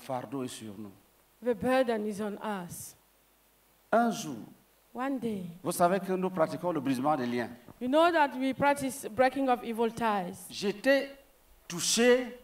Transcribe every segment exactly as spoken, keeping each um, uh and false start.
fardeau est sur nous. The burden is on us. Un jour, One day, vous savez que nous pratiquons le brisement des liens. you know that we practice breaking of evil ties. J'étais touché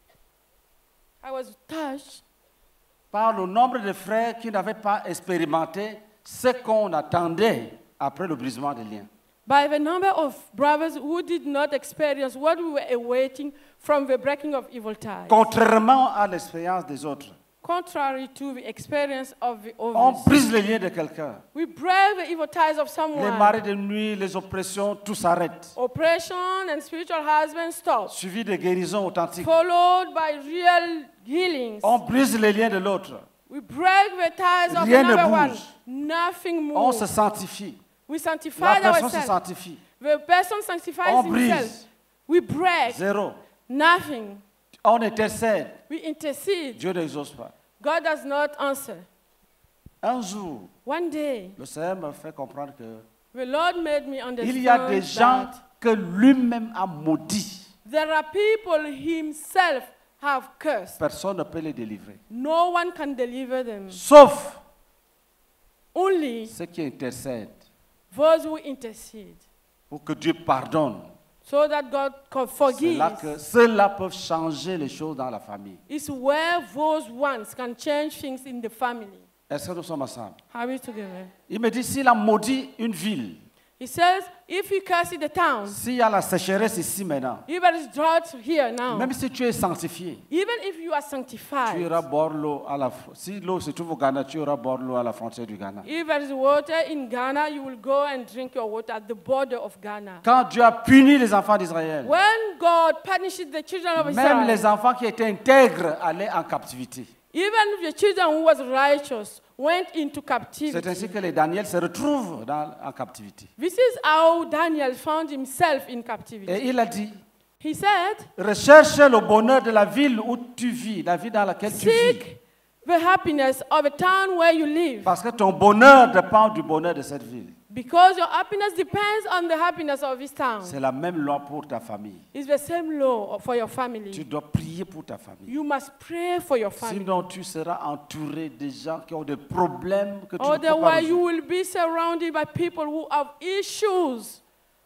I was touched par le nombre de frères qui n'avaient pas expérimenté ce qu'on attendait après le brisement des liens. by the number of brothers who did not experience what we were awaiting from the breaking of evil ties. Contrairement à l'expérience des autres. Contrary to the experience of the On others. brise les liens de quelqu'un. We break the evil ties of Les someone. maris de nuit, les oppressions, tout s'arrête. Oppression and spiritual husband stop. Suivi de guérisons authentiques. Followed by real healings. On brise les liens de l'autre. We break the ties of Rien ne another one. bouge. Nothing On moves. se sanctifie. We La sanctify personne se ourselves. sanctifie. The person sanctifies On himself. brise. We break. Zéro. Nothing. On intercède. We intercede. Dieu n'exauce pas. God does not answer. Un jour, One day, le Seigneur me fait comprendre que the Lord made me understand il y a des gens that que lui-même a maudits. there are people himself have cursed. Personne ne peut les délivrer. No one can deliver them. Sauf Only ceux qui intercèdent those who intercede. pour que Dieu pardonne. So that God can C'est forgive. là que ceux-là peuvent changer les choses dans la famille. It's where those ones can change things in the family. Est-ce que nous sommes ensemble? Are we together? Il me dit, s'il a maudit une ville, He says, if you curse the town, s'il y a la sécheresse ici maintenant, if there is drought here now, même si tu es sanctifié, even if you are tu sanctified, iras boire l'eau à la fr- si l'eau se trouve au Ghana, tu iras boire l'eau à la frontière du Ghana. if there is water in Ghana, you will go and drink your water at the border of Ghana. Quand Dieu a puni les enfants d'Israël, When God punishes the children of même les Israel, enfants qui étaient intègres allaient en captivité. even the children who was righteous went into C'est captivity. ainsi que les Daniel se retrouvent dans, en captivité. This is how Daniel found himself in captivity. Et il a dit, He said, recherche le bonheur de la ville où tu vis, la ville dans laquelle tu vis. seek the happiness of the town where you live. Parce que ton bonheur dépend du bonheur de cette ville. Because your happiness depends on the happiness of this town. C'est la même loi pour ta famille. It's the same law for your Tu family. dois prier pour ta famille. You must pray for your family. Sinon, tu seras entouré de gens qui ont des problèmes que tu ne peux pas Otherwise, you résoudre. will be surrounded by people who have issues.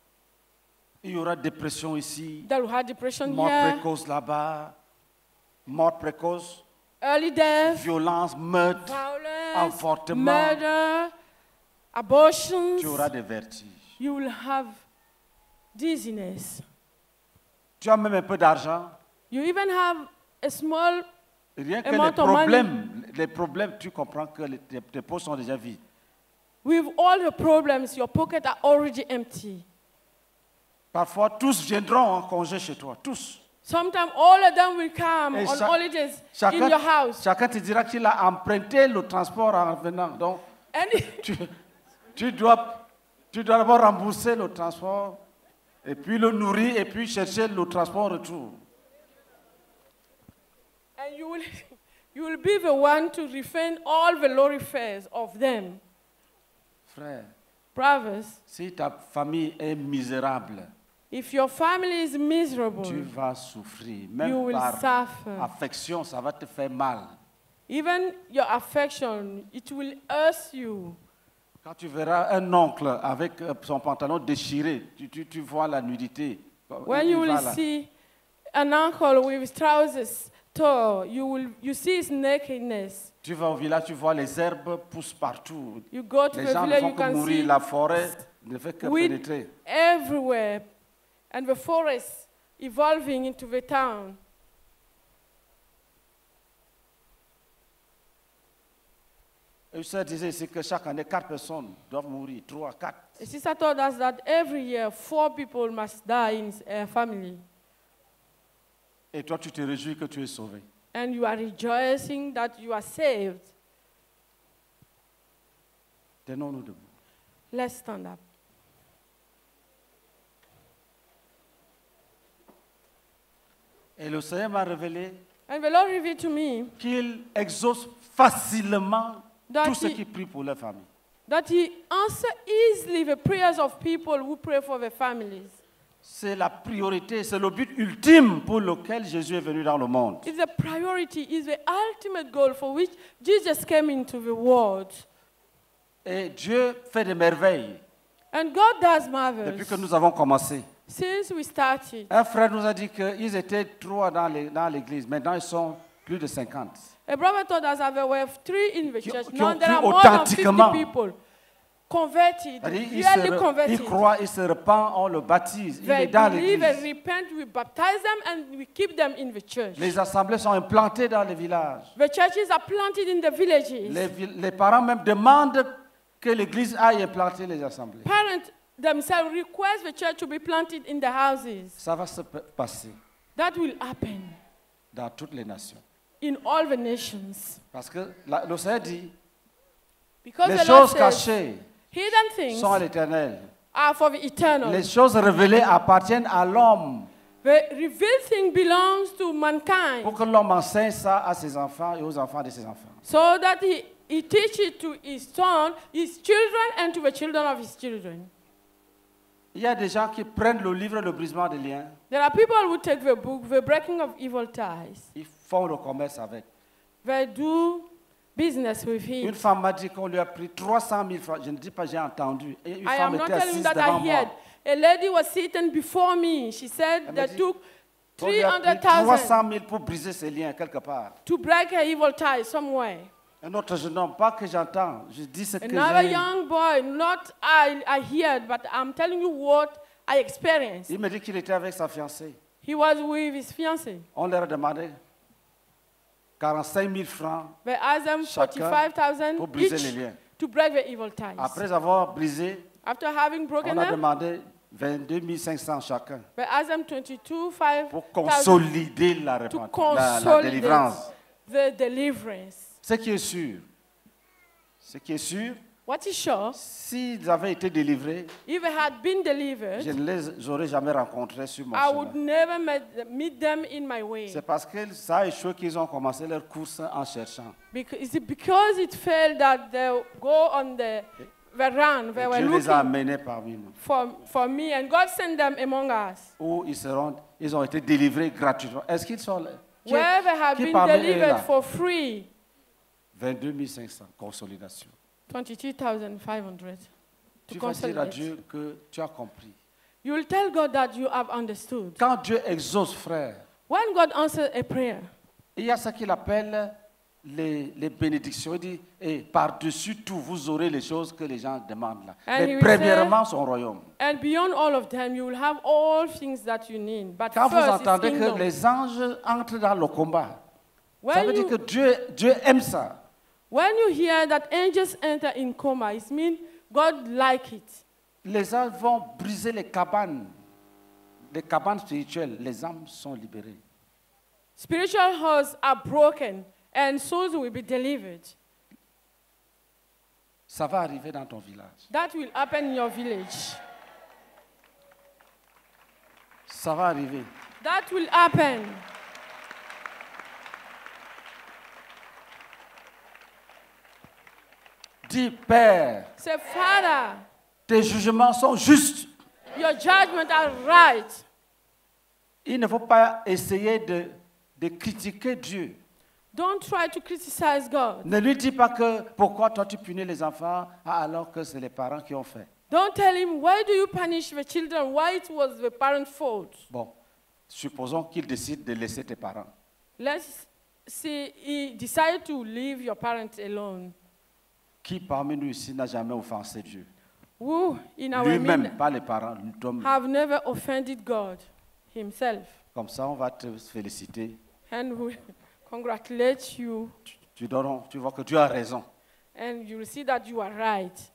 Il y aura dépression ici, That will have depression mort here, précoce là-bas, mort précoce, early death, violence, meurtre. violence, avortement. murder, abortions. Tu auras des vertiges. You will have dizziness. Tu as même un peu d'argent. You even have a small. Rien que Et les moi, ton problèmes, les problèmes, tu comprends que les- tes, tes poches sont déjà vides. With all the problems, your pockets are already empty. Parfois, tous viendront en congé chez toi, tous. Sometimes all of them will come Et on cha- holidays in Chacun, your house. chacun te dira qu'il a emprunté le transport en venant. Donc, And tu, tu dois, tu dois d'abord rembourser le transport, et puis le nourrir, et puis chercher le transport en retour. And you will, you will be the one to refund all the lorry fares of them. Frère, Brothers, si ta famille est misérable, if your family is miserable, tu vas souffrir. you Même will par suffer. affection, ça va te faire mal. Even your affection, it will hurt you. Quand tu verras un oncle avec euh, son pantalon déchiré, tu, tu, tu vois la nudité. When Il you will va là. see an uncle with his trousers torn, you will you see his nakedness. Tu vas au village, tu vois les herbes poussent partout. You go to Les the gens ne village, font you que can mourir, see la forêt ne fait que weed pénétrer. everywhere, and the forest evolving into the town. Et ça disait ici que chaque année, quatre personnes doivent mourir, trois, quatre. A sister told us that every year four people must die in a family, Et toi, tu te réjouis que tu es sauvé. and you are rejoicing that you are saved. Tenons-nous debout. Let's stand up. Et le Seigneur m'a révélé And the Lord revealed to me qu'il exauce facilement That tous ceux he- qui prient pour leur famille. that He answers easily the prayers of people who pray for their families. c'est la priorité, c'est le but ultime pour lequel Jésus est venu dans le monde. It's the priority, it's the ultimate goal for which Jesus came into the world. Et Dieu fait des merveilles And God does marvels. depuis que nous avons commencé. Since we started, Un frère nous a dit qu'ils étaient trois dans les- dans l'église. Maintenant, ils sont plus de cinquante. a brother told us that there were three in the Qui- church. qui Now ont there cru are more than authentiquement. fifty people converted, C'est-à-dire, Ils, se really re- converted. ils croient, ils se repentent, on le baptise. Il They est dans believe and l'église. repent, we baptize them and we keep them in the church. Les assemblées sont implantées dans les villages. The churches are planted in the villages. Les, vi- les parents même demandent que l'église aille implanter les assemblées. Parents themselves request the church to be planted in the houses. Ça va se p- passer That will happen dans toutes les nations. in all the nations. Parce que la- le Seigneur dit, Because les the Lord choses says, cachées hidden things sont à l'éternel. are for the eternal. Les choses révélées appartiennent à l'homme. The revealed thing belongs to mankind, Pour que l'homme enseigne ça à ses enfants et aux enfants de ses enfants. so that he, he teach it to his son, his children, and to the children of his children. Il y a des gens qui prennent le livre Le brisement des liens, There are people who take the book, The Breaking of Evil Ties. ils font le commerce avec. They do business with Une it. femme m'a dit qu'on lui a pris trois cent mille francs. Je ne dis pas, j'ai entendu. Et une I femme am not était telling you assise that devant I moi. heard. A lady was sitting before me. She said Elle m'a they dit, took On lui a pris trois three hundred thousand cent mille pour briser ses liens quelque part. to break her evil ties somewhere. Un autre jeune homme, pas que j'entends, je dis ce que Another j'ai. young boy, not I, I heard, but I'm telling you what I experienced. Il me dit qu'il était avec sa fiancée. He was with his fiancée. On leur a demandé quarante-cinq mille francs They asked them Chacun forty-five thousand pour briser each les liens. to break the evil ties. Après avoir brisé, After having broken on a them, demandé vingt-deux mille cinq cents chacun they asked them twenty-two five pour thousand consolider la, to repentance, la, la consolidate délivrance. the deliverance. Ce qui est sûr, ce qui est sûr, What is sure, s'ils avaient été délivrés, if I had been delivered, je ne les aurais jamais rencontrés sur mon I would chemin. never met, meet them in my way. C'est parce que ça a échoué qu'ils ont commencé leur course en cherchant. Because, is it because it failed that they go on the, the run, they Et were Dieu les a looking amenés parmi nous. for, for me, and God sent them among us. Où ils, seront, ils ont été délivrés gratuitement. Est-ce qu'ils sont là? Qui, Where they have qui been parmi eux est delivered là? for free, vingt-deux mille cinq cents, consolidation. twenty-two thousand five hundred to Tu vas dire à consolidate. Dieu que tu as compris. You will tell God that you have understood. Quand Dieu exauce, frère, When God answers a prayer, il y a ce qu'il appelle les, les bénédictions. Il dit, et par-dessus tout, vous aurez les choses que les gens demandent là. And he Mais will premièrement, son royaume. and beyond all of them, you will have all things that you need. But Quand vous first, his entendez que kingdom. les anges entrent dans le combat, ça When veut dire you, que Dieu, Dieu aime ça. when you hear that angels enter in coma, it means God like it. Les anges vont briser les cabanes, les cabanes spirituelles. Les âmes sont libérées. Spiritual hearts are broken, and souls will be delivered. Ça va arriver dans ton village. That will happen in your village. Ça va arriver. That will happen. Dis, Père, Say, Father, tes jugements sont justes. your judgments are right. Il ne faut pas essayer de, de critiquer Dieu. Don't try to criticize God. Ne lui dis pas que pourquoi toi tu punis les enfants alors que c'est les parents qui ont fait. Don't tell him, why do you punish the children? Why it was the parent's fault? Bon, supposons qu'il décide de laisser tes parents. Let's see, he decided to leave your parents alone. Qui parmi nous ici n'a jamais offensé Dieu? Who in our Lui-même, midst pas les parents. L'homme. have never offended God himself? Comme ça, on va te féliciter. And we congratulate you, Tu, tu, donnes- tu vois que tu as raison. and you will see that you are right.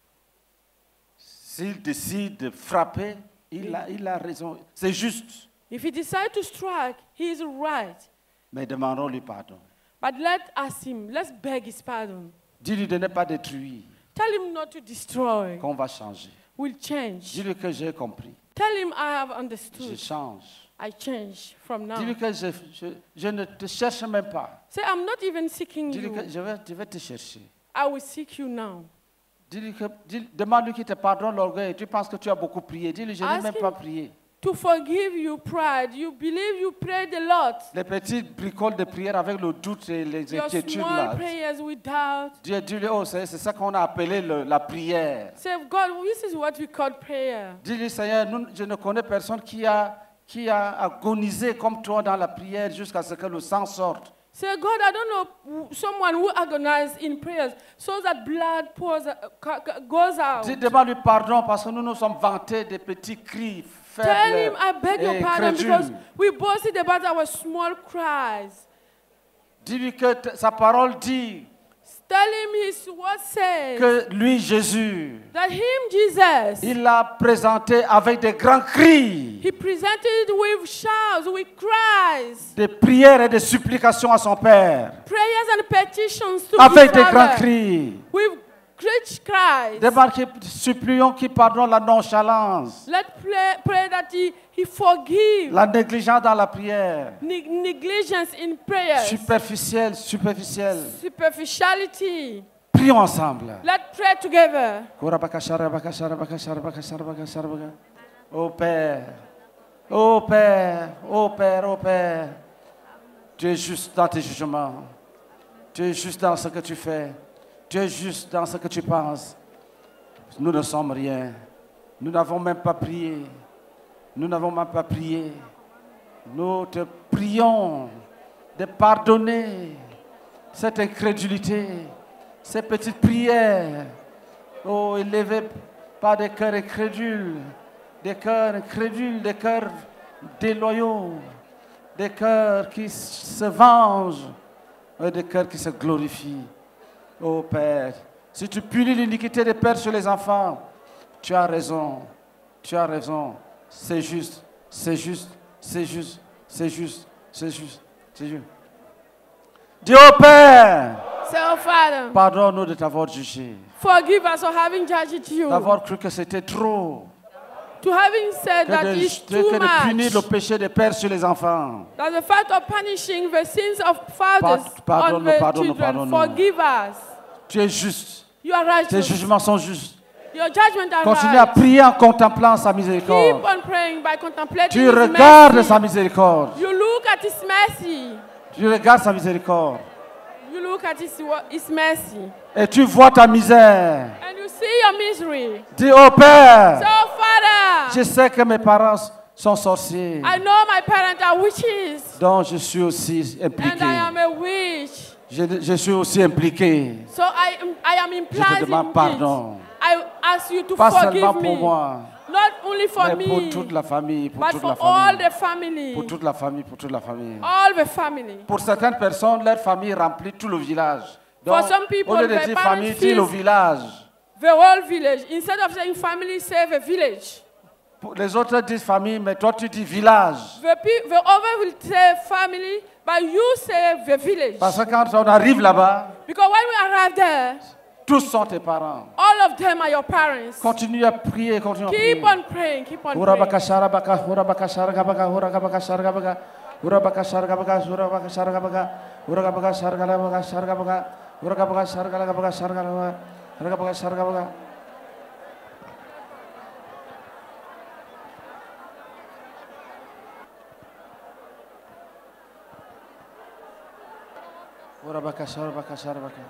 S'il décide de frapper, il a, il a raison. C'est juste. If he decides to strike, he is right. Mais demandons-lui pardon. But let ask him, let's beg his pardon. Dis-lui de ne pas détruire, Tell him not to destroy. qu'on va changer. We'll change. Dis-lui que j'ai compris. Tell him I have Je understood. change. I change from now. Dis-lui que je, je, je ne te cherche même pas. Say, I'm not even seeking Dis-lui que you. je vais, je vais te chercher. I will seek you now. Dis-lui que, dis- demande-lui qu'il te pardonne l'orgueil. Tu penses que tu as beaucoup prié. Dis-lui, je n'ai Ask même him. pas prié. to forgive you pride. You believe you prayed a lot. Les petites bricoles de prière avec le doute et les Your inquiétudes small là. prayers with doubt. Dieu dit, oh, c'est c'est ça qu'on a appelé le- la prière. Say, God, this is what we call prayer. Dis-lui, Seigneur, nous- je ne connais personne qui a, qui a agonisé comme toi dans la prière jusqu'à ce que le sang sorte. Say, God, I don't know someone who agonized in prayers so that blood pours, uh, co- co- goes out. Dis, demande-lui pardon parce que nous nous sommes vantés des petits cris Tell him, faibles I beg your et pardon because crédules. we boasted about our small cries. Dis-lui que t- sa parole dit Tell him his word says que lui, Jésus, that him, Jesus, il l'a présenté avec des grands cris, he presented with shouts, with cries, des prières et des supplications à son Père, prayers and petitions to avec his des grands Father, cris. with great cries. Demande qu'il supplions qu'il pardonne la nonchalance, Let's pray, pray that he, he forgive la négligence dans la prière, neg- negligence in prayers, superficielle, superficielle. superficiality. Prions ensemble. Let's pray together. Ô Père, ô Père, ô Père, ô Père, tu es juste dans tes jugements, tu es juste dans ce que tu fais, tu es juste dans ce que tu penses. Nous ne sommes rien, nous n'avons même pas prié, nous n'avons même pas prié. Nous te prions de pardonner cette incrédulité, ces petites prières, oh, élevées par des cœurs incrédules, des cœurs incrédules, des cœurs déloyaux, des cœurs qui se vengent, et des cœurs qui se glorifient. Oh Père, si tu punis l'iniquité des pères sur les enfants, tu as raison, tu as raison, c'est juste, c'est juste, c'est juste, c'est juste, c'est juste, c'est juste. Dis au Père, Say, oh Father, pardonne-nous de t'avoir jugé, forgive us for having judged you, d'avoir cru que c'était trop, to having said que that de, it's que too de punir le much, péché des pères sur les enfants. that the fact of punishing the sins of fathers Pardonne-nous, on the pardonne-nous, children, pardonne-nous. forgive us. Tu es juste, You are tes righteous. jugements sont justes. Your judgment are Continue à right. prier en contemplant sa Keep miséricorde. on praying by contemplating Tu His regardes mercy. sa miséricorde. You look at His mercy. Tu regardes sa miséricorde. You look at His, wo- his mercy. Et tu vois ta misère. And you see your misery. Dis au Père, So, Father, je sais que mes parents sont sorciers. I know my parents are witches. Donc je suis aussi And impliqué. I am a witch. Je, je suis aussi impliqué. So I am, I am Je implied te demande in pardon. it. I ask you to Pas seulement forgive pour me. moi, Not only for mais pour me, toute la famille, pour but toute la for all famille. the family. Pour toute la famille, pour toute la famille. All the family. Pour certaines personnes, leur famille remplit tout le village. For Donc, some people, au lieu de their dire parents famille, dis le feels- village. The whole village. Instead of saying family, say the village. Pour les autres disent famille, mais toi tu dis village. The, pe- the other will say family, but you say the village. Parce que quand on arrive là-bas, Because when we arrive there, tous sont tes parents. all of them are your parents. Continue à prier, continue à prier. Keep on praying, keep on Hura baka praying. shara baka, hura baka shara baka, hura baka shara baka, hura baka shara baka, hura baka shara baka, hura baka shara baka, shara baka, hura baka shara baka, shara baka, hura baka shara baka. Hura baka shara baka, shara baka.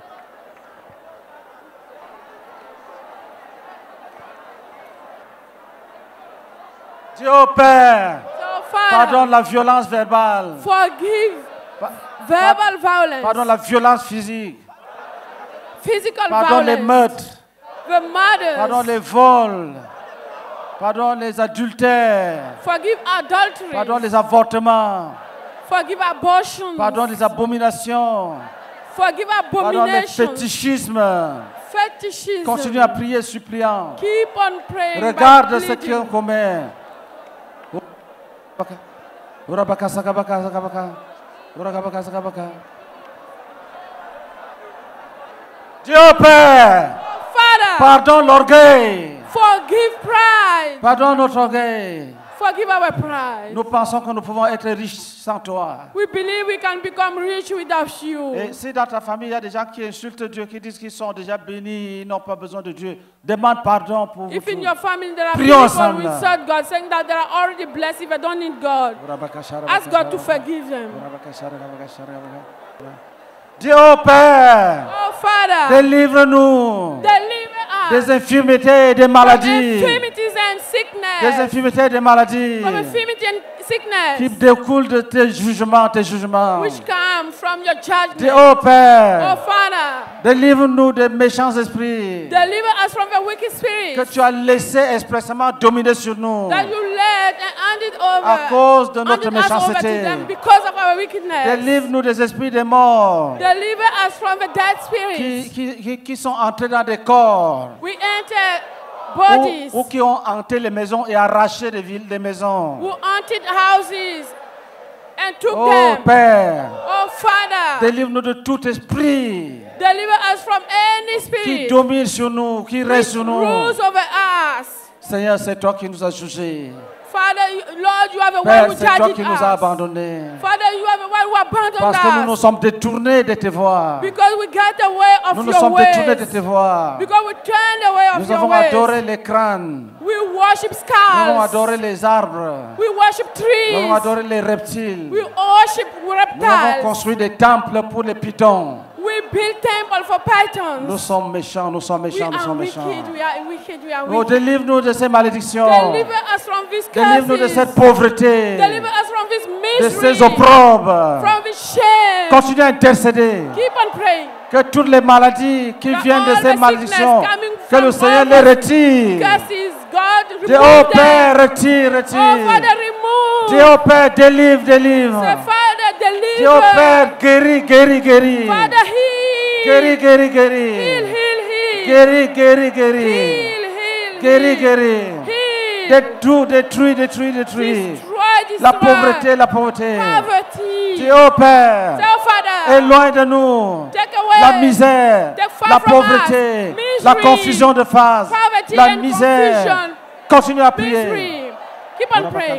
Dis au Père, So, Father, pardonne la violence verbale, forgive Pa- verbal violence, pardonne la violence physique, physical pardonne les violence, meurtres, the murders, pardonne les vols, pardonne les adultères, forgive adultery, pardonne les avortements, forgive abortions, pardonne les abominations, forgive pardonne les abominations, fétichismes. fetishism. Continue à prier suppliant. Keep on praying. by Regarde ce pleading. qu'on commet. Urabaka sakabaka sakabaka. Urabaka sakabaka. Dieu Père, Father, pardonne l'orgueil. forgive pride, Pardonne notre orgueil. Forgive our pride. Nous pensons que nous pouvons être riches sans toi. We believe we can become rich without you. Et si dans ta famille, il y a des gens qui insultent Dieu, qui disent qu'ils sont déjà bénis, ils n'ont pas besoin de Dieu, demande pardon pour vous If in tous. your family there are Prions people who ensemble. insult God, saying that they are already blessed if I don't need God, ask God to forgive them. Dis au Père, Oh Father, délivre-nous deliver us des infirmités et des from maladies. infirmities and Des sickness. infirmités et des maladies From infirmity and qui sickness, découlent de tes jugements, tes jugements. which come from your Dis judgment. au Père, Oh Father, délivre-nous des méchants esprits deliver us from the wicked que spirits tu as laissé expressément dominer sur nous that you led and handed over, à cause de notre handed us over to méchanceté. them because of our wickedness. Délivre-nous des esprits des morts Deliver us from the dead qui, spirits. qui, qui, qui sont entrés dans des corps We enter ou, bodies ou qui ont hanté les maisons et arraché des villes, des maisons. who haunted houses and took Oh them. Père, Oh Father, délivre-nous de tout esprit deliver us from any qui spirit domine sur nous, qui which reste sur nous. rules over us. Seigneur, c'est toi qui nous as jugés. Father, you- Lord, you are the one Père, who c'est toi judged qui nous as us. abandonnés. Father, you are the one who abandoned Parce que nous nous us. sommes détournés de tes voies. Because we got the way of Nous nous your sommes détournés de ways. tes voies. Because we turned away of Nous your avons ways. adoré les crânes. We worship Nous avons skulls. adoré les arbres. We worship Nous avons trees. adoré les reptiles. We worship Nous avons reptiles. construit des temples pour les pitons. We build temple for Nous pythons. sommes méchants, nous sommes We méchants, nous are sommes méchants. wicked. We are wicked. We are Oh, wicked. délivre-nous de ces malédictions. Deliver us from these Délivre-nous de curses. cette pauvreté, Deliver us from this de misery. ces opprobes. From this shame. Continue à intercéder. Keep on praying. Que toutes les maladies qui That viennent de all ces the malédictions, sickness coming que le from Seigneur all les the retire. Curses, God, Dis remove au them. Père, retire, Oh, retire. Father, remove. Dis au Père, délivre, délivre. Say, Father, Dis au deliver. Père, guéris, guéris, guéris. Father, heal. Guéris, guéris, Heal, guéris. heal, heal. Guéris, guéris, guéris. Heal, heal, Guéris, heal. guéris. Heal. Détruis, détruis, détruis, détruis. Destroy, destroy. La pauvreté, la pauvreté. Poverty. Dis au Père, Say, oh, Father, éloigne de nous take away la misère, take far la from pauvreté, us misery, la confusion de face, poverty la and misère. confusion. Continue à prier. misery. Keep on praying.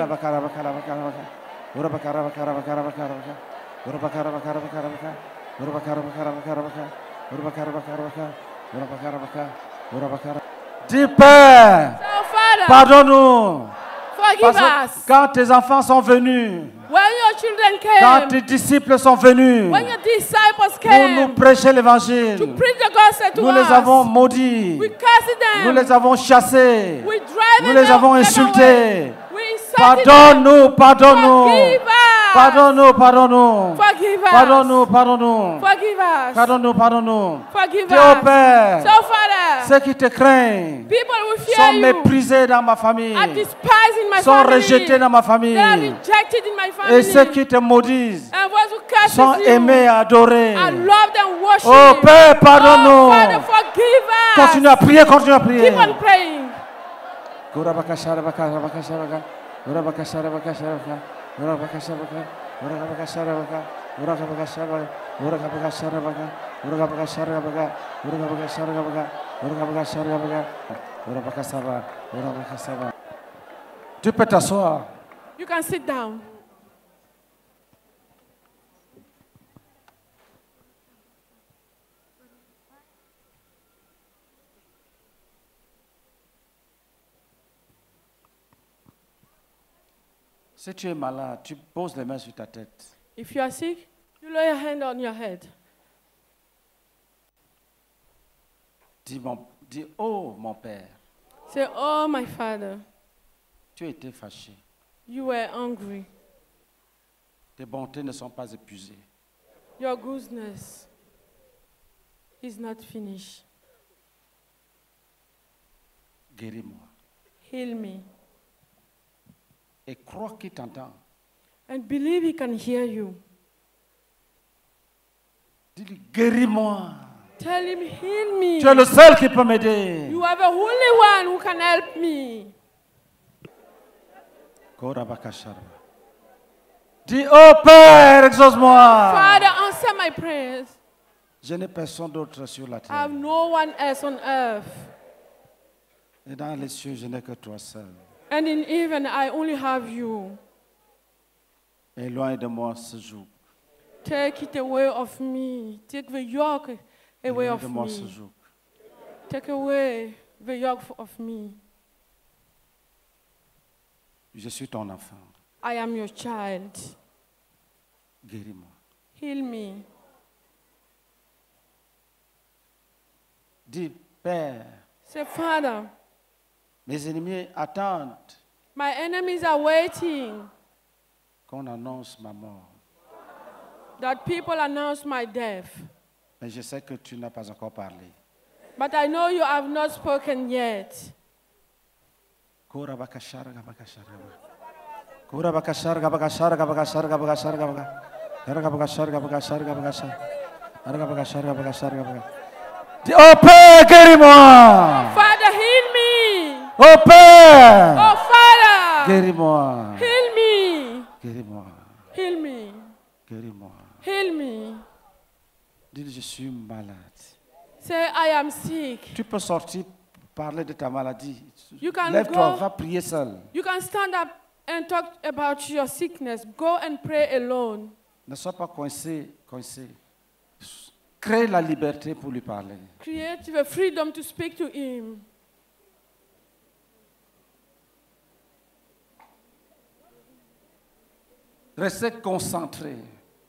Dis Père, So, Father, pardonne-nous. forgive Parce que us. quand tes enfants sont venus, When your children quand came, tes disciples sont venus when your disciples pour nous came prêcher to l'évangile, preach the gospel to nous us, les avons maudits, we cursed them. nous les avons chassés, we drive nous them les avons them insultés. away. We insulted them. Pardonne-nous, pardonne-nous, Forgive us. pardonne-nous, pardonne-nous, Forgive us. pardonne-nous, pardonne-nous, Forgive us. pardonne-nous, pardonne-nous. Forgive Dis au us. Père, So, Father, ceux qui te craignent people will fear sont you, méprisés dans ma famille, are despised in my sont family, rejetés dans ma famille, they are rejected in my family, et ceux qui te maudisent and those who curse sont you, aimés, adorés. I love them, worship. Oh Père, Oh, pardonne-nous. Father, forgive us. Continue à prier, continue à prier. Keep on praying. Tu peux t'asseoir. You can sit down. Si tu es malade, tu poses les mains sur ta tête. If you are sick, you lay your hand on your head. Dis, mon, dis, oh mon Père, Say, oh, my Father, tu as été fâché. you were angry. Tes bontés ne sont pas épuisées. Your goodness is not finished. Guéris-moi. Heal me. Et crois qu'il t'entend. And believe he can hear you. Dis-lui, guéris-moi. Tell him, heal me. Tu es le seul qui peut m'aider. You are the only one who can help me. Dis, oh Père, exauce-moi. Father, answer my prayers. Je n'ai personne d'autre sur la I terre. have no one else on earth. Et dans les cieux, je n'ai que toi seul. And in heaven, I only have you. Éloigne de moi ce joug. Take it away of me. Take the yoke away Éloigne of de moi ce me. joug. Take away the yoke of me. Je suis ton enfant. I am your child. Guéris-moi. Heal me. Dis, Père, Say, Father, mes ennemis attendent my enemies are waiting qu'on annonce ma mort. that people announce my death. Mais je sais que tu n'as pas encore parlé. But I know you have not spoken yet. Kora bakashara bakashara. Kora bakashara bakashara bakashara bakashara bakashara. Kora bakashara bakashara bakashara. Kora bakashara bakashara bakashara. Dis, oh Père, guéris-moi. Father, heal me. Oh Père, Oh, Father, guéris-moi. heal me. Guéris-moi. Heal me. Guéris-moi. Heal me. Dis, je suis malade. Say, I am sick. Tu peux sortir parler de ta maladie. You can Lève-toi, go. va prier seul. You can stand up and talk about your sickness. Go and pray alone. Ne sois pas coincé, coincé. Crée la liberté pour lui parler. Create the freedom to speak to him. Restez concentré.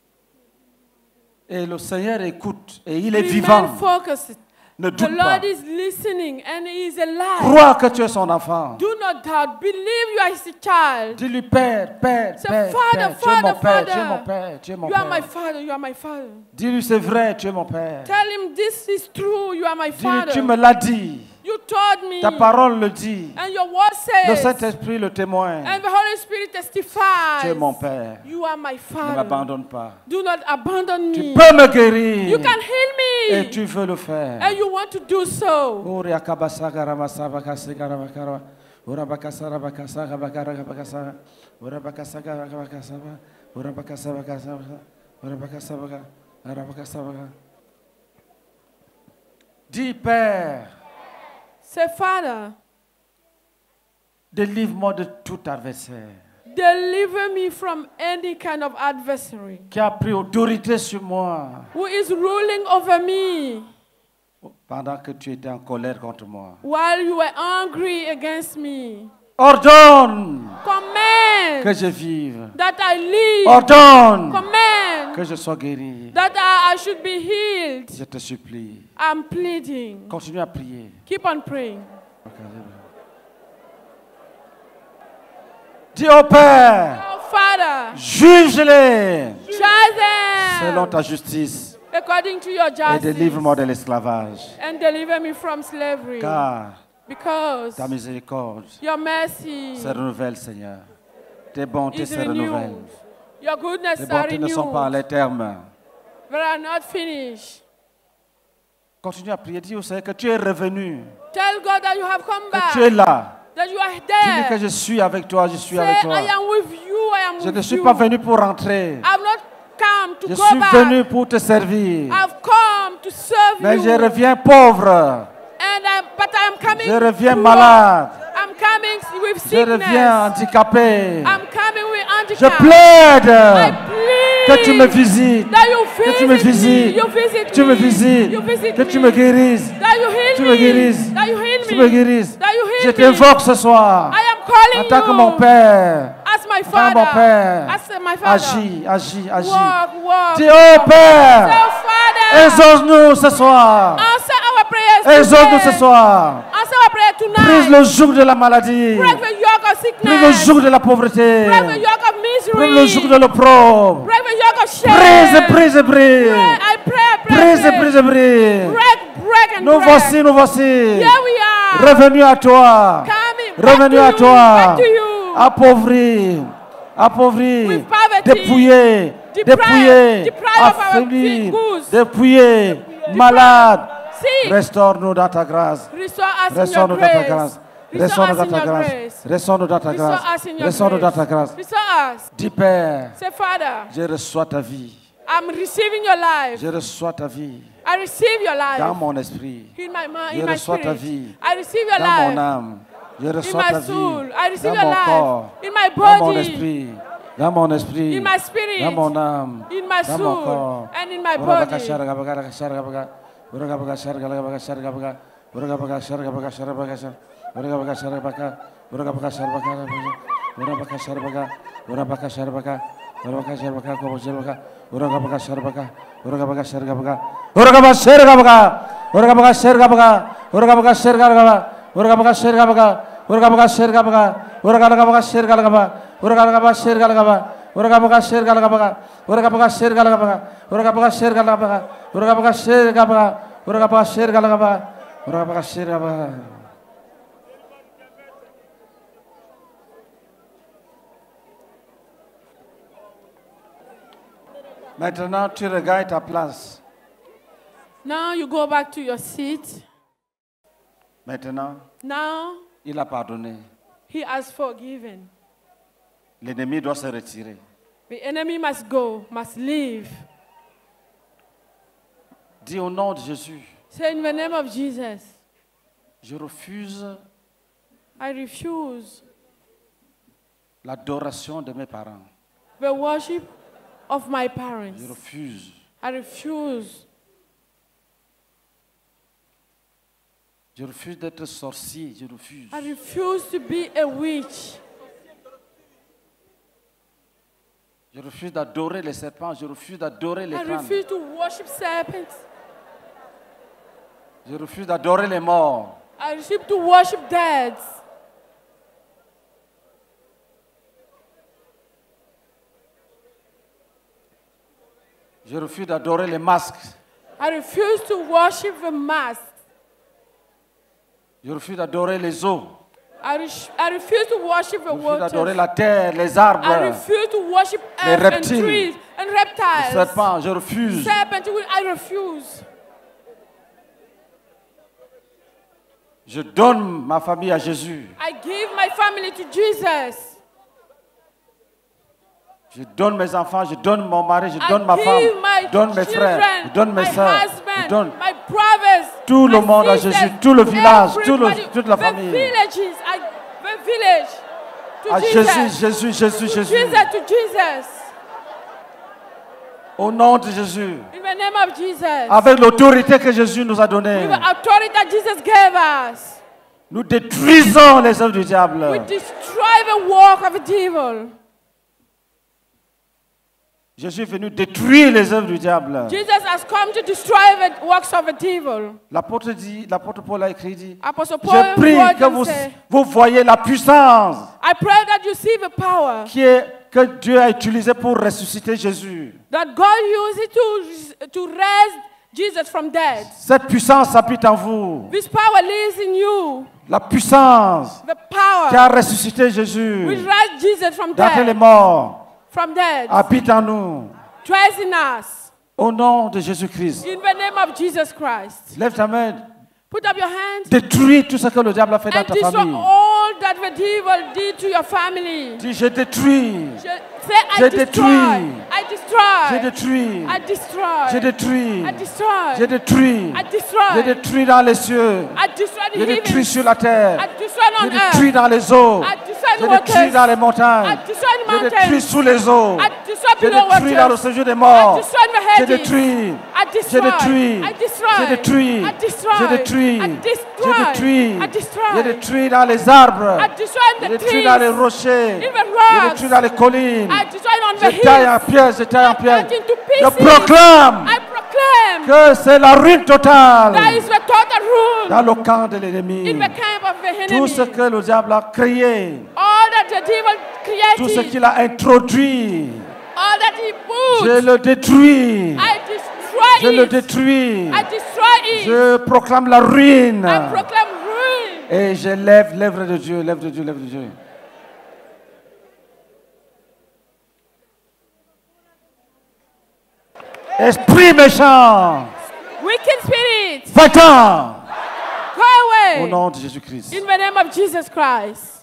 Et le Seigneur écoute et il est Remain vivant. focused. Ne The doute pas. Lord is listening and he is alive. Crois que tu es son enfant. Do not doubt. Believe you are his child. Dis-lui, Père, Père, Say, Père, Father, Père, tu es mon Father, Père, tu es Father. mon Père, tu es mon You are my Père. father. You are my father. Dis-lui, c'est vrai, tu es mon Père. Tell him this is true. You are my Dis-lui, father. tu me l'as dit. You told me. Ta parole le dit. And your word Le says. Saint-Esprit le témoigne. And the Holy Spirit testifies. Tu es mon Père. You are my Ne father. m'abandonne pas. Do not abandon Tu me. peux me guérir. You can heal me. Et tu veux le faire. And you want to do so. Ori akabasa garabasa bakase garabakara. Ora bakasara bakasara bakara bakasara. Ora bakasa garabakasara. Ora bakasa bakasara. Ora bakasa bakara. Ora bakasa bakara. Dis, Père, Say, Father, délivre-moi de tout adversaire deliver me from any kind of adversary qui a pris autorité sur moi who is ruling over me pendant que tu étais en colère contre moi. while you were angry against me. Ordonne Command que je vive. that I live. Ordonne Command que je sois guéri. that I, I should be healed. Je te supplie. I'm pleading. Continue à prier. Keep on praying. Dis au Père, Oh, Father, juge-les judge selon them ta justice according to your et justice délivre-moi de l'esclavage. and deliver me from slavery. Car Because ta miséricorde your mercy se renouvelle, Seigneur. Tes bontés is se renouvellent. renewed. Your goodness Tes are bontés ne sont pas à renewed. leur terme. They are not finished. Continue à prier. Dis au Seigneur que tu es revenu, Tell God that you have come que tu es back. là. That you are Dis-lui que there. je suis avec toi, je suis Say, avec toi. I am with you. I am Je ne with suis you. pas venu pour rentrer. I've not come to Je go suis back. venu pour te servir. I've come to serve Mais you. je reviens pauvre. And I, but I am coming. Je reviens poor. malade. I'm coming with Je sickness. reviens handicapé. I'm coming with Je handicap. I plaide plead que tu me visites. that you Que tu me visit me. visites. You visit Tu me me. visites. You visit Que me. tu me guérisses. That you heal Tu me. me guérisses. That you heal Tu me. me guérisses. That you Je heal me. t'invoque ce soir. I am calling En tant que you mon Père. as my Quand father. mon Père. As my father. Agis, agis, agis. Walk, walk. Dis, oh Père, So, Father, exauce-nous ce soir. answer our prayers Exauce-nous today. ce soir. Answer our prayer Brise tonight. le joug de la maladie. Break the yoke of Brise le sickness. joug de la pauvreté. Break the yoke of Brise le joug misery. de l'opprobre. Break the yoke of shame. Brise, brise, brise. Pray, I pray, I pray, Brise, pray. brise, brise. Break, break and Nous break. voici, nous voici. Here we are. Revenus à toi. Coming back Revenus to à you, toi. back to you. Appauvris. Appauvris. With poverty. Dépouillés. Deprived. Dépouillés. Deprived of our Affaiblis. goods. Dépouillés. Malades. See, Restaure-nous dans ta grâce. restore us in your Restaure-nous dans ta grace. grâce. Restore Restaure-nous us dans in ta your grâce. grace. Restaure-nous dans ta grâce. Restore us in your Restaure-nous dans ta grace. grâce. Restore us. Dis Père, Say, Father, je reçois ta vie. I'm receiving your life. Je reçois ta vie I receive your life. dans mon esprit. In my mind, Je in my reçois ta spirit. vie I receive your dans mon life. âme. Je in reçois my ta vie soul. I receive dans your mon life corps, in my dans mon body, esprit, dans mon esprit, in my spirit, dans mon âme, in my dans mon soul, corps. and in my Urabaka body. sharga baga sharga baga. Urabaka sharga baga sharga baga. Urabaka sharga baga sharga baga. Urabaka sharga baga. Urabaka sharga baga. Urabaka sharga baga. Urabaka sharga baga. Urabaka sharga baga. Ko sharga baga. Urabaka sharga baga. Urabaka sharga baga. Urabaka sharga baga. Urabaka sharga baga. Urabaka sharga baga. Urabaka sharga baga. Urabaka sharga baga. Urabaka sharga baga. Urabaka sharga baga. Urabaka sharga baga. Urabaka sharga baga. Urabaka sharga baga. Urabaka sharga baga. Urabaka sharga baga. Urabaka sharga baga. Maintenant, tu regagnes ta place. Now you go back to your seat. Maintenant, Now il a pardonné. he has forgiven. L'ennemi doit se retirer. The enemy must go, must leave. Dis au nom de Jésus, Say in the name of Jesus, je refuse I refuse l'adoration de mes parents. the worship of my Je parents. refuse I refuse. Je refuse d'être sorcier, je refuse. I refuse to be a witch. Je refuse d'adorer les serpents, je refuse d'adorer les I crânes. refuse to worship serpents. Je refuse d'adorer les morts. I refuse to worship dead. Je refuse d'adorer les masques. I refuse to worship the mask. Je refuse d'adorer les eaux. I, re- I refuse to worship the Je refuse d'adorer waters. la terre, les I arbres, refuse to worship Les earth and reptiles. trees and les reptiles. serpents. Je refuse. Serpent, I refuse. Je donne ma famille à Jésus. I give my family to Jesus. Je donne mes enfants, je donne mon mari, je I donne ma femme, give my je donne mes frères, children, je donne mes my soeurs, husband, je donne my brothers, tout le my monde à sisters, Jésus, tout le village, tout le- everybody, toute la the famille. villages, I, the village, to À Jesus, Jésus, Jésus, Jésus, to Jésus. Jesus, to Jesus, Au nom de Jésus. in the name of Jesus, Avec l'autorité que Jésus nous a donnée, with the authority that Jesus gave us, nous détruisons les œuvres du diable. we destroy the work of the devil. Jésus est venu détruire les œuvres du diable. Jesus has come to destroy the works of the devil. L'apôtre dit, l'apôtre Paul a écrit, dit, Apostle je Paul prie wrote que and vous, said, vous voyez la puissance I pray that you see the power qui est, que Dieu a utilisée pour ressusciter Jésus. that God used it to, to raise Jesus from dead. Cette puissance habite en vous. This power lives in you. La puissance The power qui a ressuscité Jésus which raised Jesus from d'entre les dead, morts from dead, habite en nous. dwells in us. Au nom de Jésus-Christ. In the name of Jesus Christ. Lève ta main. Put up your hands Détruis tout ce que le diable a fait dans and ta destroy famille. all that the devil did to your family. Dis, je détruis. Je- Say, I J'ai destroy. détruit. I destroy. J'ai détruit. I destroy. J'ai détruit. I destroy. J'ai détruit. I destroy. J'ai détruit dans les cieux. I destroy the J'ai détruit heavens. sur la terre. I destroy J'ai on détruit earth. dans les eaux. I destroy J'ai the détruit dans waters. les montagnes. I destroy the J'ai détruit mountains. sous les eaux. I destroy J'ai below détruit dans le waters. séjour des I morts. destroy the J'ai Hades. détruit. I J'ai destroy. détruit. I destroy. J'ai détruit. I destroy. J'ai détruit. I J'ai destroy. détruit. I destroy. J'ai détruit dans les arbres. I destroy J'ai the détruit trees. dans les rochers. In the J'ai rocks. détruit dans les collines. I destroy on the Je taille en hills. pièces, je taille en I pièces. cut into Je pieces. proclame I proclaim que c'est la ruine totale that is the total rule dans le camp de in l'ennemi. the camp of the Tout ce enemy. que le diable a créé, All that the devil tout ce created, qu'il a introduit, all that he je put, le détruis. I destroy Je le it. détruis. I destroy it. Je proclame la ruine. I proclaim ruin. Et je lève l'œuvre de Dieu, l'œuvre de Dieu, l'œuvre de Dieu. Esprit méchant, Wicked spirit, va-t'en go away. au nom de Jésus-Christ. In the name of Jesus Christ.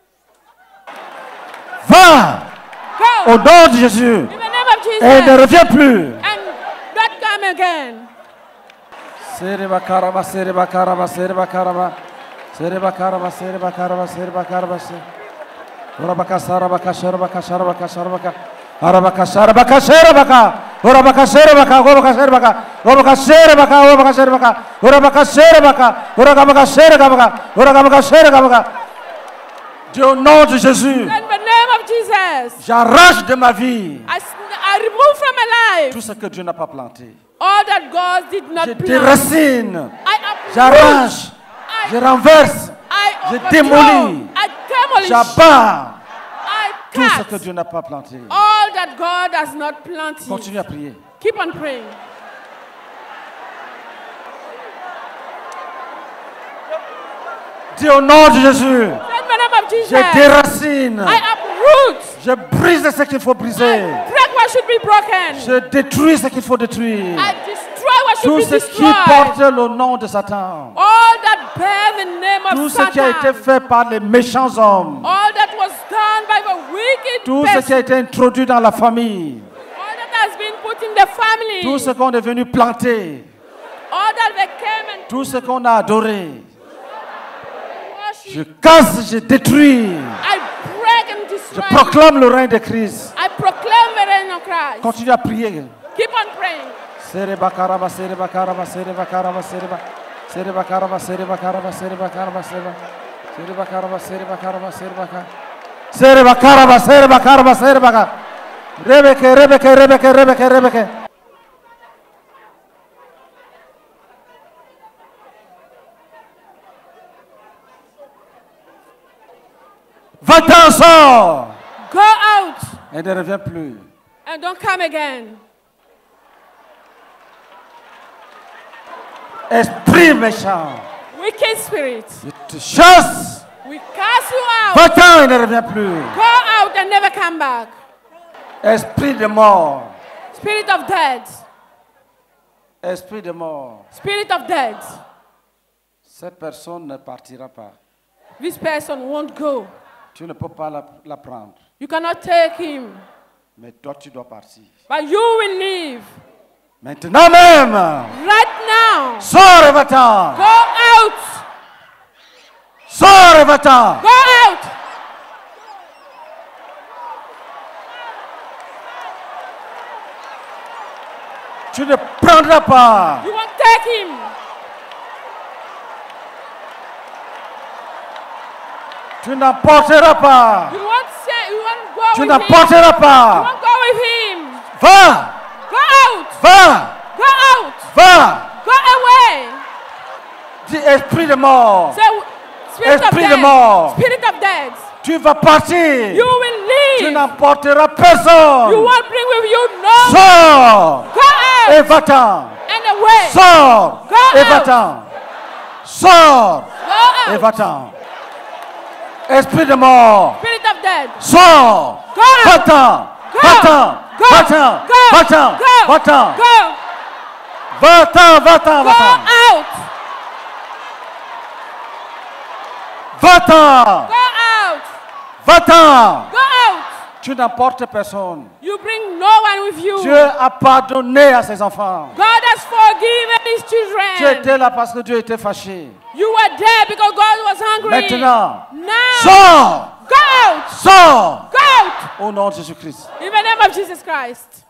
Va Go. au nom de Jésus In the name of Jesus. et ne reviens plus. And not come again. Sereba karaba, sereba karaba, sereba karaba. Sereba karaba, sereba karaba, sereba karaba, sereba. Orabaka sarabaka sharabaka sharabaka sharabaka. Arabaka sharabaka sharabaka. Orabaka sharabaka, orabaka sharabaka. Orabaka sharabaka, orabaka sharabaka. Orabaka sharabaka, orabaka sharabaka. Orabaka sharabaka. Dieu, au nom de Jésus, In the name of Jesus, j'arrache de ma vie I, s- I remove from my life tout ce que Dieu n'a pas planté. all that God did Je not plant. déracine, I uproot, j'arrache, I, je renverse, I je overthrow, démolis, I demolish, j'abats I tout ce cut que Dieu n'a pas planté. all that God has not planted. Continue à prier. Keep on praying. Dis au nom de Jésus, In the name of Jesus, je déracine, I uproot, je brise ce qu'il faut briser, I break what should be broken, je détruis ce qu'il faut détruire. I destroy what should Tout be ce qui destroyed. porte le nom de Satan, All that bear the name tout of ce qui a été Satan, fait par les méchants hommes, all that was done by the wicked tout ce qui person, a été introduit dans la famille, all that has been put in the family, tout ce qu'on est venu planter, all that they came and tout ce qu'on a adoré, je worship, casse, je détruis, I break and je destroy. proclame le règne de Christ. I proclaim the reign of Christ. Continue à prier. Keep on praying. Sereba karaba, sereba karaba, sereba karaba, sereba. Sereba karaba, sereba karaba, sereba karaba, sereba. Sereba karaba, sereba karaba, sereba karaba. Sereba karaba, sereba karaba, sereba karaba. Rebeke, rebeke, rebeke, rebeke, rebeke. Va-t'en, sors Go out et ne reviens plus. and don't come again. Esprit méchant, Wicked spirit, je te chasse. we cast you out. Va-t'en et ne reviens plus. Go out and never come back. Esprit de mort, Spirit of death, esprit de mort, spirit of death. cette personne ne partira pas. This person won't go. Tu ne peux pas la, la prendre, You cannot take him, mais toi tu dois partir. but you will leave Maintenant même, right now. sors et va-t'en. Go out. Sors et va-t'en. Go out. Tu ne prendras pas. You won't take him. Tu n'emporteras pas. You won't say. You won't go Tu with him. n'emporteras You pas. won't go with him. Va, Go out. va, Go out. va. Go away. Dis esprit de mort. Say, spirit of Esprit de death. mort. Spirit of death. Tu vas partir. You will Tu leave. n'emporteras You personne. won't bring with you no. Sors Go out et va-t'en. and away. Sors Go et out. va-t'en. Sors Go et out. va-t'en. Esprit de mort. Spirit of death. Sors. Go out. Va-t'en. Go. Va-t'en. Go. Va-t'en. Go. Va-t'en. Go. Va-t'en. Go. Va-t'en. Va-t'en. Go Va-t'en. out. Va-t'en. Go out. Va-t'en. Go out. Tu n'emportes personne. You bring no one with you. Dieu a pardonné à ses enfants. God has forgiven his Tu children. étais là parce que Dieu était fâché. You were there because God was hungry. Maintenant, Now, sors. go out. Sors. Go out. Au nom de Jésus-Christ. In the name of Jesus Christ.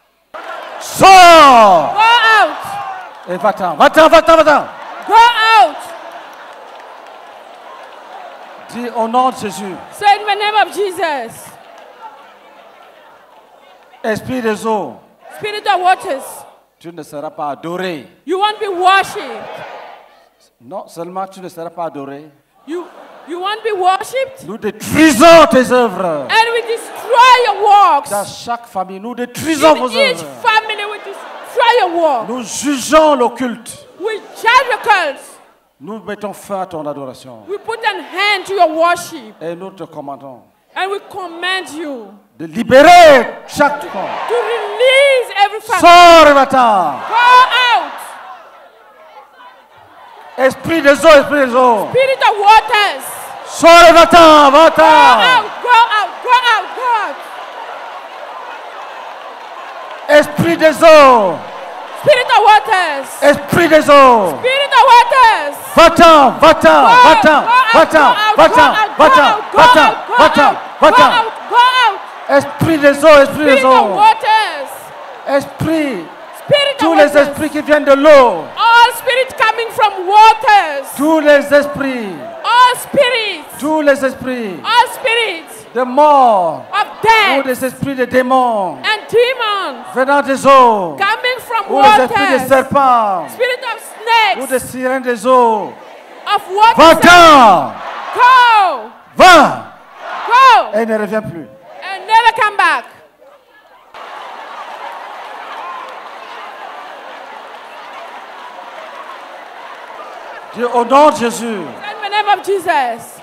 Sors. Go out. Et va-t'en. Va-t'en. Va-t'en. Va-t'en. Go out. Dis au nom de Jésus. Say in the name of Jesus. Esprit des eaux, Spirit of waters. tu ne seras pas adoré. You won't be worshipped. Non seulement tu ne seras pas adoré, You, you won't be worshipped. nous détruisons tes œuvres. And we destroy your works. Dans chaque famille, nous détruisons In vos each œuvres. family we destroy your work. Nous jugeons l'occulte. We judge your cults. Nous mettons fin à ton adoration. We put an hand to your worship. Et nous te commandons And we command you de libérer chaque corps. to release every family. Sors et va-t'en. Go out. Esprit des eaux, esprit des eaux. Spirit of waters. Sors et va-t'en, Go va-t'en. out. Go out. Go out. Go out. Esprit des eaux. Spirit of waters. Esprit des eaux. Spirit of waters. Va-t'en, va-t'en, Go, va-t'en, go out, va-t'en, go out, va-t'en, go out, va-t'en, go va-t'en, out, go va-t'en, out, go va-t'en. out, go out. Esprit des eaux, esprit des Spirit of eaux. waters. Esprit, Spirit tous of les waters. esprits qui viennent de l'eau. All spirits coming from waters. Tous les esprits, All spirits. tous les esprits All spirits de mort of ou death des esprits de démons and demons venant des eaux coming from ou les esprits de waters. serpents Spirit of ou snakes, des sirènes des eaux. of waters. Va-t'en, Go, va go, et ne reviens plus. and never come back. Dieu, au nom de Jésus, In the name of Jesus,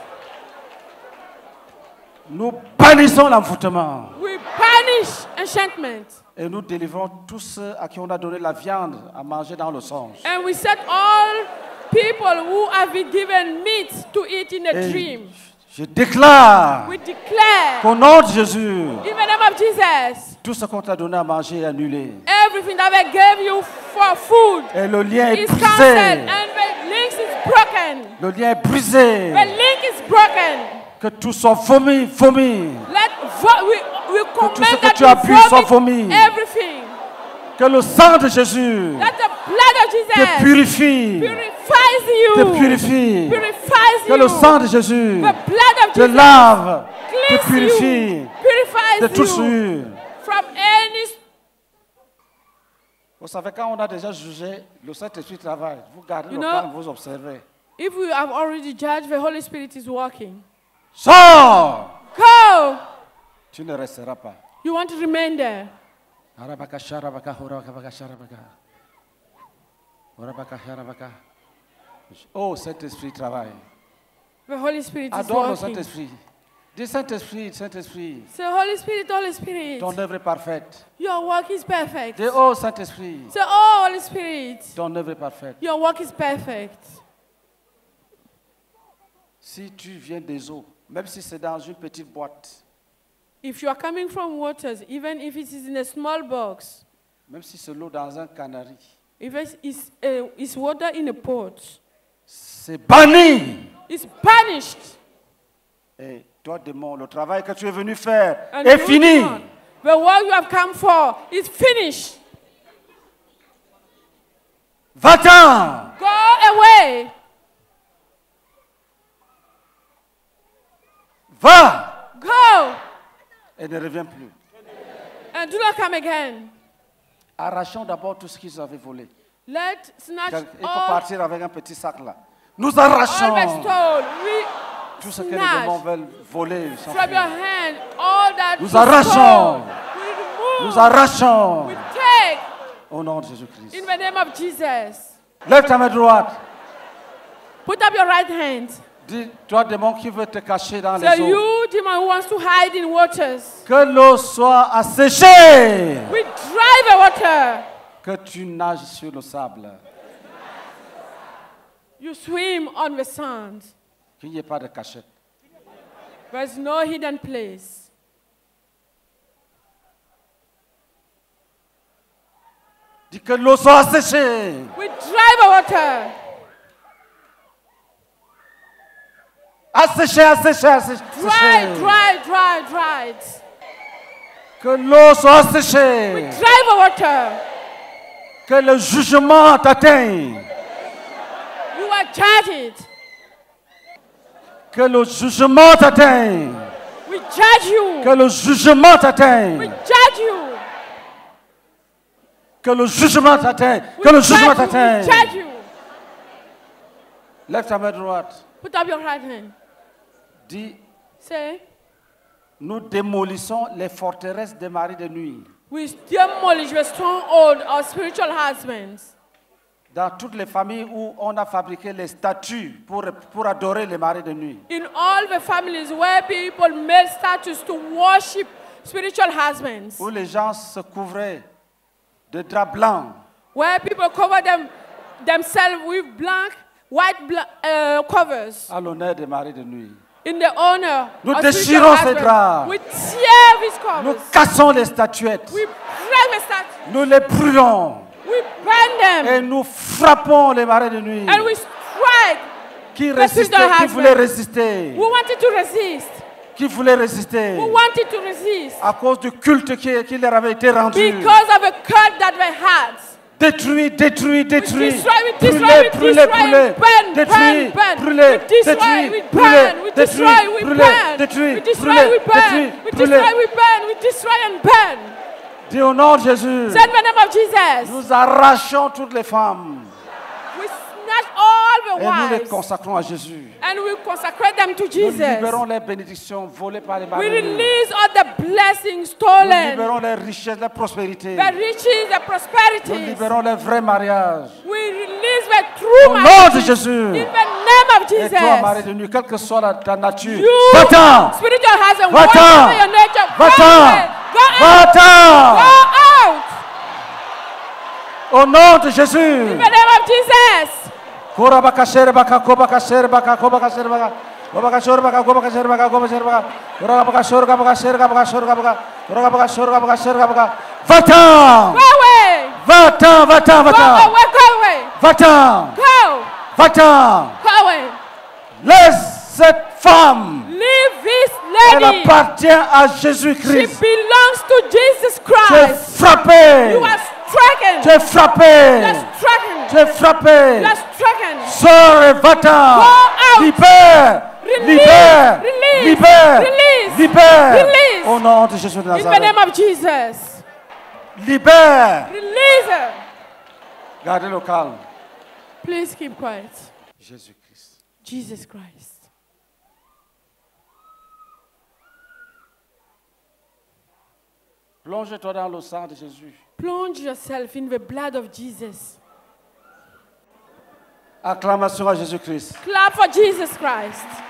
nous bannissons l'envoûtement we banish enchantment. et nous délivrons tous ceux à qui on a donné la viande à manger dans le songe. And we set all people who have been given meat to eat in a Et dream. je déclare We declare, qu'au nom de Jésus, in the name of Jesus, tout ce qu'on t'a donné à manger est annulé. everything that I gave you for food Et le lien est is brisé. cancelled and the link is broken. Le lien est brisé. The link is broken. Que tout soit vomi, vomi. Let vo- we, we tout ce command que that tu as you bu soit vomit vomi. everything. Que le sang de Jésus That the blood of te Jesus purifie. purifies you. Te purifie. Purifies Que you. le sang de Jésus The blood of te Jesus lave. Te cleanses purifie. you. Purifies De toute you souillure. from any. Vous savez, quand on a déjà jugé, le Saint-Esprit travaille. Vous gardez You le know- calme, vous observez. If we have already judged, the Holy Spirit is working. Sors! Go. Tu ne resteras pas. You want to remain there. Harabaka, sharabaka, horabaka, sharabaka. Horabaka, sharabaka. Oh, Saint-Esprit travaille. The Holy Spirit is Adore le working. Saint-Esprit. Dis Saint-Esprit, Saint-Esprit. Say, Holy Spirit, Holy Spirit, Ton œuvre est parfaite. your work is perfect. Dis, oh Saint-Esprit, Say, oh, Holy Spirit, ton œuvre est parfaite. your work is perfect. Si tu viens des eaux, même si c'est dans une petite boîte, If you are coming from waters, even if it is in a small box, même si c'est l'eau dans un canari, if it's, it's, uh, it's water in a pot, c'est banni. it's punished. Et toi, démon, le travail que tu es venu faire And est you fini. demon, the work you have come for is finished. Va-t'en. Go away. Va Go. et ne reviens plus. And do not come again. Arrachons d'abord tout ce qu'ils avaient volé. Let snatch Il faut all, partir avec un petit sac là. Nous all arrachons the stole. We tout ce que les démons snatch veulent voler. from s'enfuir. your hand all that Nous you arrachons. stole. We remove. Nous arrachons We take au nom de Jésus-Christ. in the name of Jesus. Lève ta main droite. Put up your right hand. Dis, toi démon qui veut te cacher dans So les eaux, you, demon who wants to hide in waters, que l'eau soit asséchée, we dry the water. que tu nages sur le sable, You swim on the sand. qu'il n'y ait pas de cachette. There's no hidden place. Dis que l'eau soit asséchée. We dry the water. Asséchée, asséchée, asséchée. Dry, dry, dry, dry. it. Que l'eau soit asséchée. We dry the water. Que le jugement t'atteigne. You are judged. Que le jugement t'atteigne. We judge you. Que le jugement We t'atteigne. judge you. Que le jugement t'atteigne. We Que le judge jugement you. We t'atteigne. judge you. Lève ta main droite. Put up your right hand. Dis, Say, nous démolissons les forteresses des maris de nuit. we demolish the stronghold of spiritual husbands. Dans toutes les familles où on a fabriqué les statues pour, pour adorer les maris de nuit. In all the families where people made statues to worship spiritual husbands, Où les gens se couvraient de draps blancs. where people cover them, themselves with black, white bla- uh, covers À l'honneur des maris de nuit. in the honor Nous of déchirons spiritual ces husbands. draps. We tear these Nous covers. cassons les statuettes. We break the statues. Nous les brûlons. We we burn them. Et nous frappons les marées de nuit And we strike qui, the résistaient, spiritual qui voulaient husband résister, who wanted to resist, qui voulaient résister who wanted to resist à cause du culte qui, qui leur avait été rendu. because of a cult that they had. Détruit, détruit, détruit. destroy, we Brûlez, destroy, we brûlez, destroy, brûlez. burn, Détruit, burn, burn. brûlez, We destroy, détruit, we brûlez, burn, we détruit, destroy, we brûlez, burn. détruit, We destroy, brûlez, we burn. détruit, We brûlez. destroy, we burn. We destroy and burn. Dis au nom de Jésus, Say in the name of Jesus. nous arrachons toutes les femmes We snatch all the et nous les wives consacrons à Jésus. and we consecrate them to Nous Jesus. libérons les bénédictions volées par les We maris. release all the blessings Nous stolen, libérons les richesses, la prospérité. the riches, the Nous prosperities. libérons les vrais mariages. We release the true Au nom de marriages Jésus. in the name of Et toi, mari Jesus. de nuit, quelle que soit la, ta nature, You, va-t'en, spiritual husband, Va-t'en. whatever your nature, go va-t'en, away. Go out. va-t'en. Go out. Au nom de In Jésus. the name of Jesus. Kora baka shere baka koba ka shere baka koba ka shere baka koba ka shere baka koba ka shere baka koba shere baka kora baka shere baka shere baka shere baka kora baka shere baka shere baka va-t'en, Go away. va-t'en, va-t'en, Go va-t'en, away. Go away. va-t'en, Go. va-t'en. Go away. Laisse cette femme. Leave this Elle lady. appartient à She Jésus-Christ. belongs to Jesus Tu es Christ. frappé. You are stricken. Tu es frappé. You are stricken. Tu es frappé. You are stricken. Sors et va-t'en. Go out. Libère. Release. Libère. Release. Libère. Release. Libère. Release. Au nom de Jésus de In the Nazareth. name of Jesus. Libère. Release her. Gardez le calme. Please keep quiet. Jésus-Christ. Jesus Christ. Plonge-toi dans le sang de Jésus. Plunge yourself in the blood of Jesus. Acclamation à Jésus-Christ. Clap for Jesus Christ.